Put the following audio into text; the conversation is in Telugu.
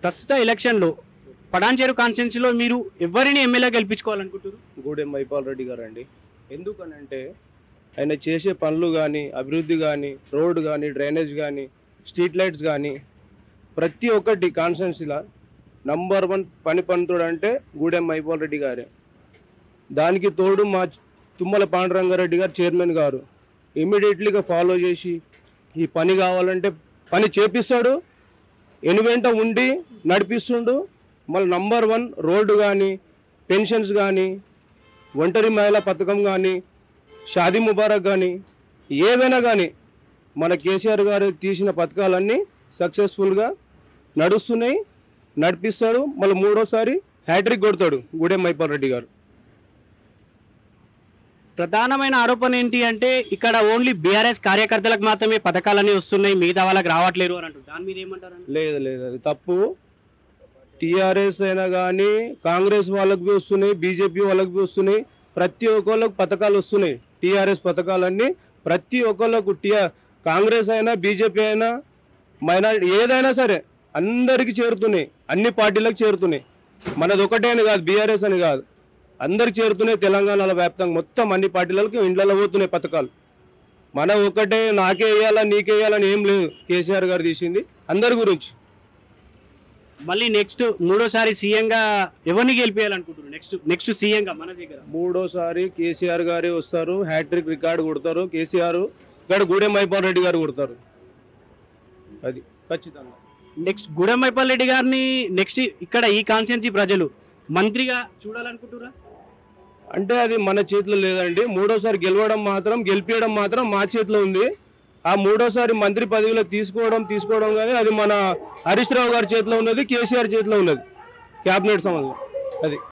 ప్రస్తుత ఎలక్షన్లో పటాన్చెరు కాన్స్టిట్యున్సీలో మీరు ఎవరిని ఎమ్మెల్యే గెలిపించుకోవాలనుకుంటారు? గూడెం మైపాల్ రెడ్డి గారు అండి. ఎందుకనంటే ఆయన చేసే పనులు కానీ, అభివృద్ధి కానీ, రోడ్ కానీ, డ్రైనేజ్ కానీ, స్ట్రీట్ లైట్స్ కానీ ప్రతి ఒక్కటి కాన్స్టిట్యున్సీలో నంబర్ 1 పనిపంతుడు అంటే గూడెం మైపాల్ రెడ్డి గారే. దానికి తోడు మా తుమ్మల పాండురంగారెడ్డి గారు చైర్మన్ గారు ఇమీడియట్లీగా ఫాలో చేసి ఈ పని కావాలంటే పని చేపిస్తాడు, ఎనువెంట ఉండి నడిపిస్తుండు. మళ్ళీ నంబర్ 1 రోడ్డు కానీ, పెన్షన్స్ కానీ, ఒంటరి మహిళా పథకం కానీ, షాదీ ముబారక్ కానీ, ఏవైనా కానీ మన కేసీఆర్ గారు తీసిన పథకాలన్నీ సక్సెస్ఫుల్గా నడుస్తున్నాయి, నడిపిస్తాడు. మళ్ళీ మూడోసారి హ్యాట్రిక్ కొడతాడు గూడెం మైపాల్ రెడ్డి గారు. ప్రధానమైన ఆరోపణ ఏంటి అంటే ఇక్కడ ఓన్లీ బీఆర్ఎస్ కార్యకర్తలకు మాత్రమే పథకాలన్నీ వస్తున్నాయి, మిగతా వాళ్ళకి రావట్లేరు అని అంటారు. దాని మీద ఏమంటారు? లేదు లేదు, అది తప్పు. టీఆర్ఎస్ అయినా కానీ కాంగ్రెస్ వాళ్ళకి వస్తున్నాయి, బీజేపీ వాళ్ళకి వస్తున్నాయి. ప్రతి ఒక్కళ్ళకు పథకాలు వస్తున్నాయి. టీఆర్ఎస్ పథకాలన్నీ ప్రతి ఒక్కళ్ళకు కాంగ్రెస్ అయినా బీజేపీ అయినా మైనారిటీ ఏదైనా సరే అందరికీ చేరుతున్నాయి, అన్ని పార్టీలకు చేరుతున్నాయి. మనది ఒకటే అని కాదు, బీఆర్ఎస్ అని కాదు, అందరికి చేరుతున్నాయి. తెలంగాణలో వ్యాప్తంగా మొత్తం అన్ని పార్టీలకు ఇండ్లలో పోతున్నాయి పథకాలు. మన ఒకటే నాకే వేయాలా నీకే వేయాలని ఏం లేదు. కేసీఆర్ గారు తీసింది అందరి గురించి. మళ్ళీ నెక్స్ట్ మూడోసారి సీఎంగా ఎవరిని గెలిపేయాలనుకుంటున్నారు? నెక్స్ట్ సీఎంగా మన దగ్గర మూడోసారి కేసీఆర్ గారే వస్తారు. హ్యాట్రిక్ రికార్డు కొడతారు కేసీఆర్. ఇక్కడ గూడెం మైపాల్ రెడ్డి గారు కొడతారు, అది ఖచ్చితంగా. నెక్స్ట్ గూడెం మైపాల్ రెడ్డి గారిని నెక్స్ట్ ఇక్కడ ఈ కాన్స్టిట్యున్సీ ప్రజలు మంత్రిగా చూడాలనుకుంటున్నారా? అంటే అది మన చేతిలో లేదండి. మూడోసారి గెలిపించడం మాత్రం మా చేతిలో ఉంది. ఆ మూడోసారి మంత్రి పదవిలో తీసుకోవడం కానీ అది మన హరీష్ రావు గారి చేతిలో ఉన్నది, కేసీఆర్ చేతిలో ఉన్నది, క్యాబినెట్ సంబంధం అది.